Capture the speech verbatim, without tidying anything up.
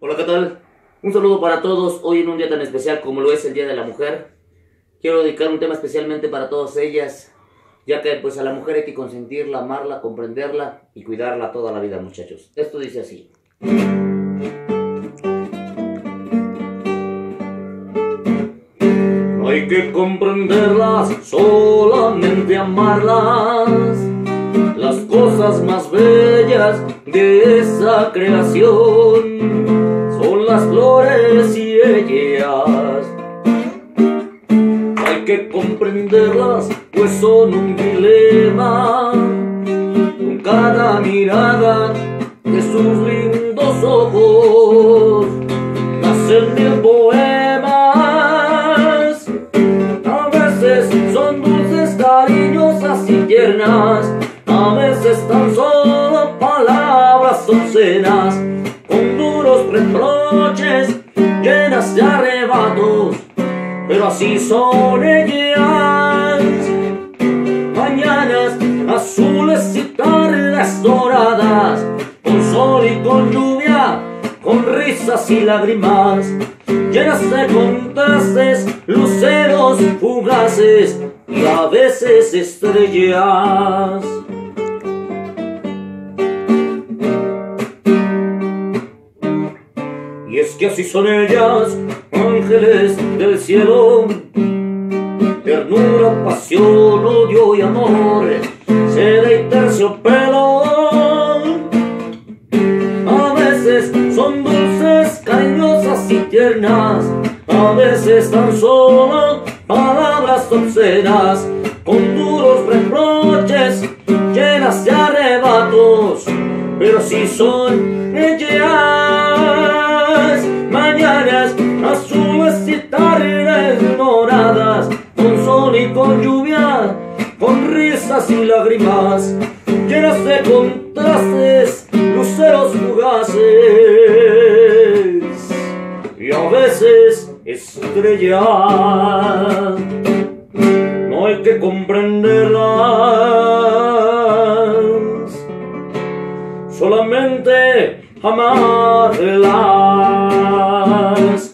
Hola, ¿qué tal? Un saludo para todos, hoy en un día tan especial como lo es el Día de la Mujer. Quiero dedicar un tema especialmente para todas ellas, ya que pues a la mujer hay que consentirla, amarla, comprenderla y cuidarla toda la vida, muchachos. Esto dice así. No hay que comprenderlas, solamente amarlas. Las cosas más bellas de esa creación son las flores y ellas. Hay que comprenderlas, pues son un dilema. Con cada mirada de sus lindos ojos nacen mil poemas. A veces son dulces, cariñosas y tiernas, a veces tan solo palabras obscenas, con duros reproches llenas de arrebatos, pero así son ellas. Mañanas azules y tardes doradas, con sol y con lluvia, con risas y lágrimas, llenas de contrastes, luceros fugaces y a veces estrellas. Y es que así son ellas, ángeles del cielo, ternura, pasión, odio y amor, seda y terciopelo. A veces son dulces, cariñosas y tiernas, a veces tan solo palabras obscenas, con duros reproches llenas de arrebatos, pero sí son ellas. Mañanas azules y tardes moradas, con sol y con lluvia, con risas y lágrimas, llenas de contrastes, luceros fugaces y a veces estrellas. No hay que comprenderlas, solamente amarlas.